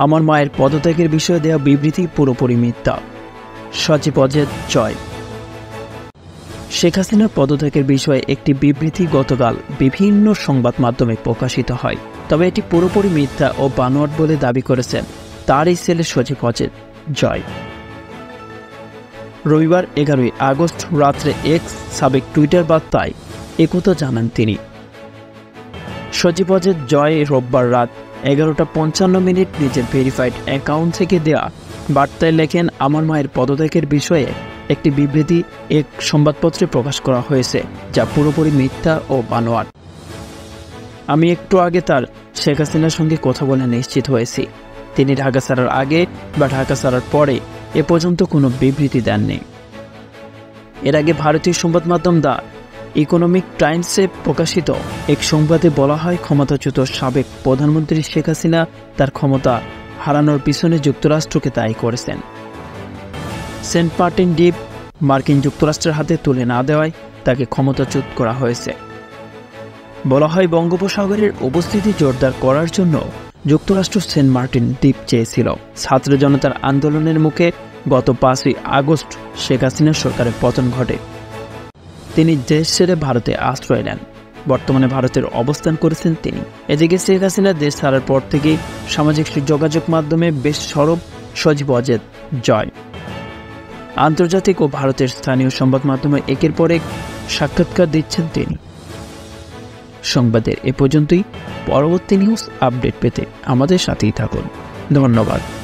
আমার মায়ের পদত্যাগের বিষয়ে দেওয়া বিবৃতি পুরোপুরি মিথ্যা। সজীব অজেদ জয়। শেখ হাসিনার পদত্যাগের বিষয়ে একটি বিবৃতি গতকাল বিভিন্ন সংবাদ মাধ্যমে প্রকাশিত হয়, তবে এটি পুরোপুরি মিথ্যা ও বানোয়াট বলে দাবি করেছেন তারই ছেলে সজীব অজেদ জয়। রবিবার 11 আগস্ট রাত্রে এক্স সাবেক টুইটার বার্তায় একথা জানান তিনি। সজীব অজেদ জয় রোববার রাত 11:55 নিজের ভেরিফাইড অ্যাকাউন্ট থেকে দেয়া বার্তায় লেখেন, আমার মায়ের পদত্যাগের বিষয়ে একটি বিবৃতি এক সংবাদপত্রে প্রকাশ করা হয়েছে, যা পুরোপুরি মিথ্যা ও বানোয়াট। আমি একটু আগে তার শেখ হাসিনার সঙ্গে কথা বলে নিশ্চিত হয়েছি, তিনি ঢাকা ছাড়ার আগে বা ঢাকা ছাড়ার পরে এ পর্যন্ত কোনো বিবৃতি দেননি। এর আগে ভারতীয় সংবাদ মাধ্যম দ্য ইকোনমিক টাইমসে প্রকাশিত এক সংবাদে বলা হয়, ক্ষমতাচ্যুত সাবেক প্রধানমন্ত্রী শেখ হাসিনা তার ক্ষমতা হারানোর পিছনে যুক্তরাষ্ট্রকে দায়ী করেছেন। সেন্ট মার্টিন দ্বীপ মার্কিন যুক্তরাষ্ট্রের হাতে তুলে না দেওয়ায় তাকে ক্ষমতাচ্যুত করা হয়েছে। বলা হয়, বঙ্গোপসাগরের উপস্থিতি জোরদার করার জন্য যুক্তরাষ্ট্র সেন্ট মার্টিন দ্বীপ চেয়েছিল। ছাত্র জনতার আন্দোলনের মুখে গত 5 আগস্ট শেখ হাসিনার সরকারের পতন ঘটে। তিনি দেশ ছেড়ে ভারতে আশ্রয় নেন। বর্তমানে ভারতের অবস্থান করেছেন তিনি। এদিকে শেখ হাসিনা দেশ ছাড়ার পর থেকেই সামাজিক যোগাযোগ মাধ্যমে বেশ সরব সজীব অজেদ জয়। আন্তর্জাতিক ও ভারতের স্থানীয় সংবাদ মাধ্যমে একের পর এক সাক্ষাৎকার দিচ্ছেন তিনি। সংবাদের এ পর্যন্তই। পরবর্তী নিউজ আপডেট পেতে আমাদের সাথেই থাকুন। ধন্যবাদ।